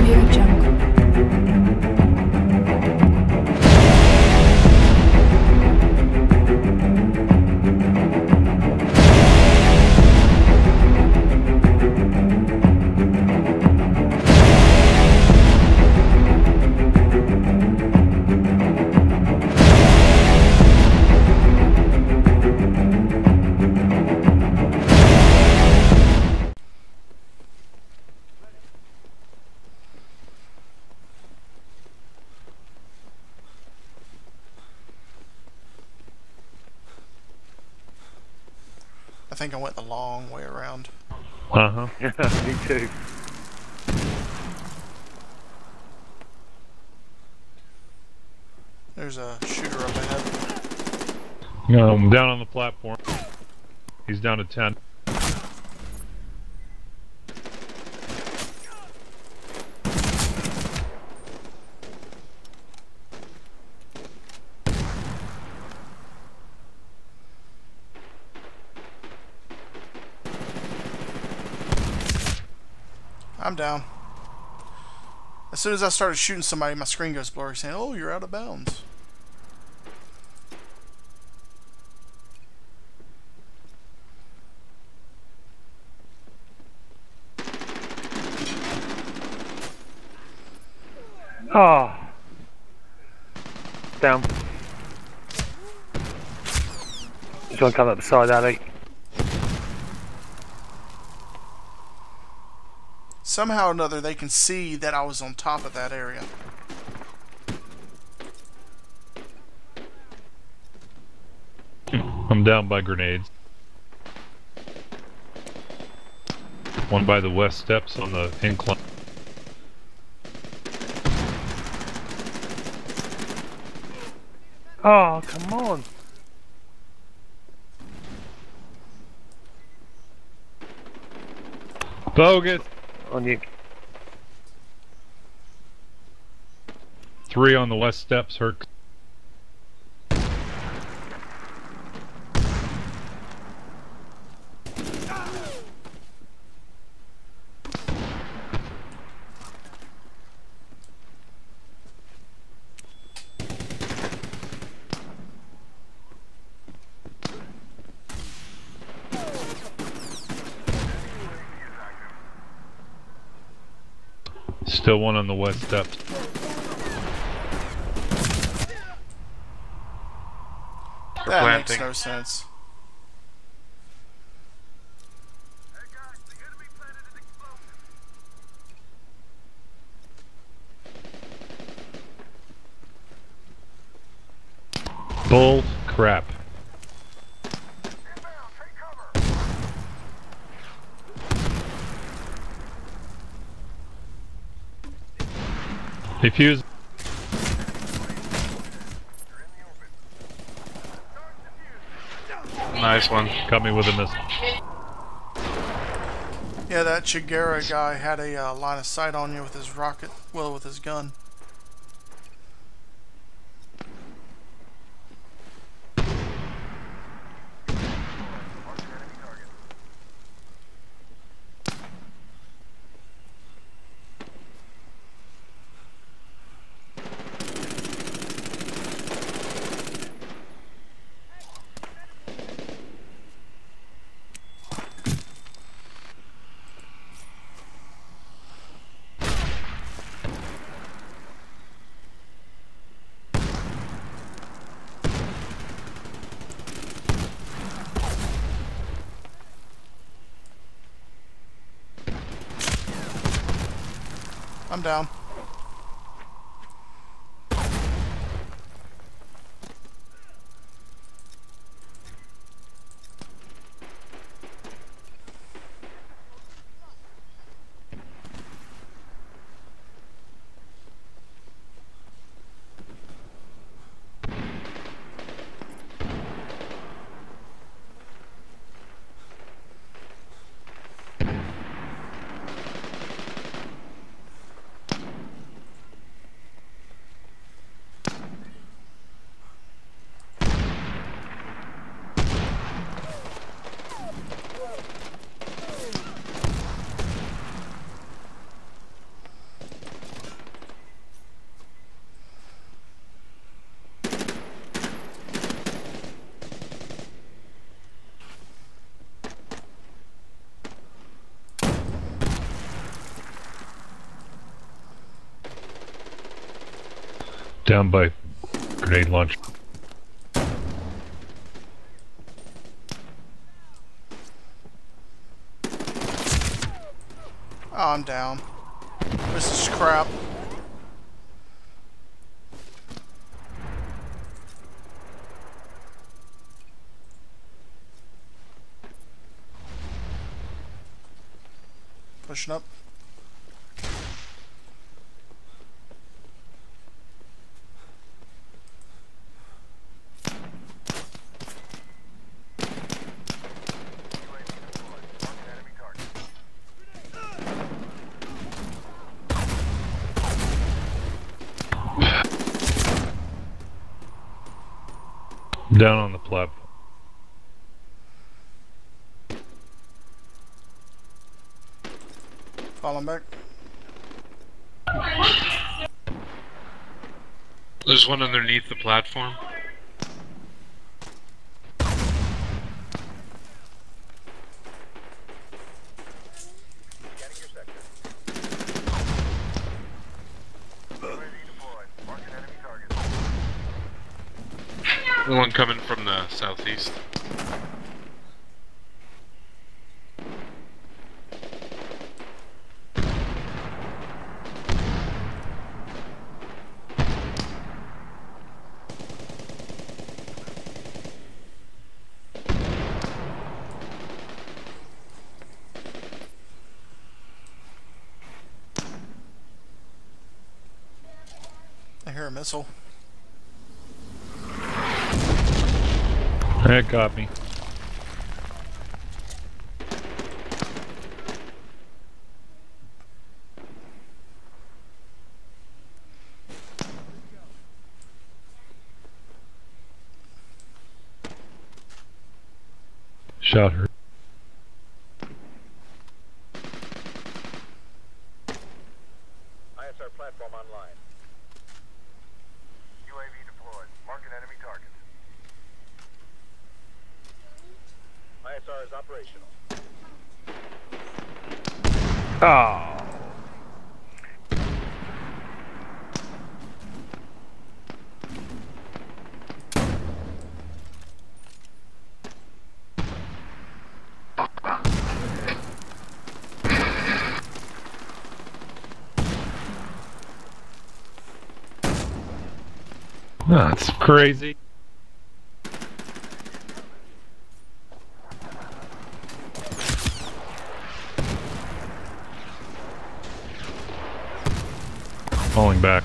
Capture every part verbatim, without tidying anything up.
Audio Jungle. I think I went the long way around. Uh-huh. Yeah, me too. There's a shooter up ahead. No, I'm down on the platform. He's down to ten. I'm down. As soon as I started shooting somebody, my screen goes blurry saying, "Oh, you're out of bounds." Oh. Down. Just want to come up the side, Ali. Somehow or another, they can see that I was on top of that area. I'm down by grenades. One by the west steps on the incline. Oh, come on. Bogus. On you. Three on the west steps, Herc. Still one on the west steps. That planting. makes no sense. Bull crap. Defuse. Nice one. Got me with a missile. Yeah, that Chigara guy had a uh, line of sight on you with his rocket, well, with his gun. I'm down. Down by grenade launch. Oh, I'm down. This is crap. Pushing up. Down on the platform. Falling back. There's one underneath the platform. The one coming from the southeast. I hear a missile. That got me. Shot her. I S R platform online. U A V deployed. Marking enemy targets. I S R is operational. Oh. That's crazy. Falling back.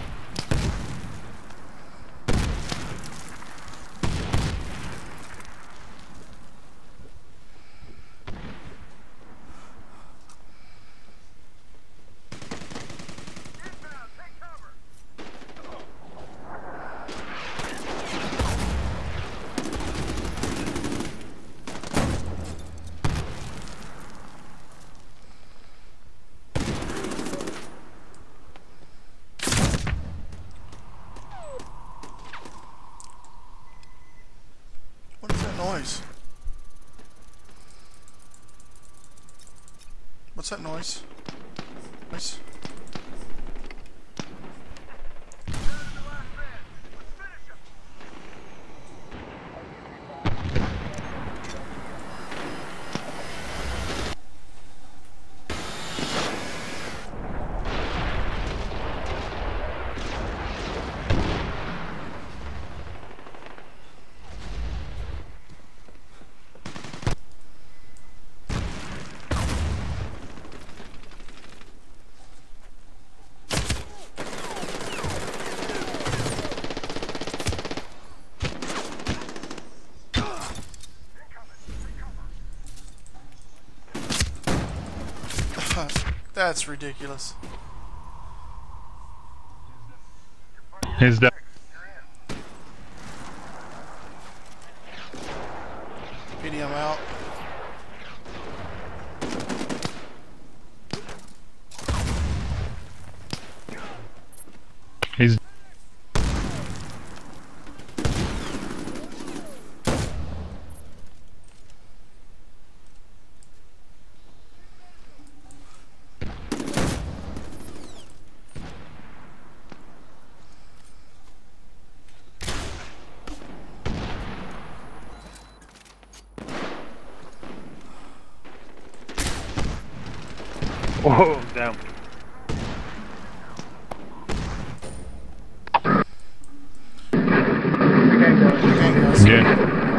What is that noise? What's that noise? Noise? That's ridiculous. He's down. P D M out. He's Whoa, down. Again, guys. Again.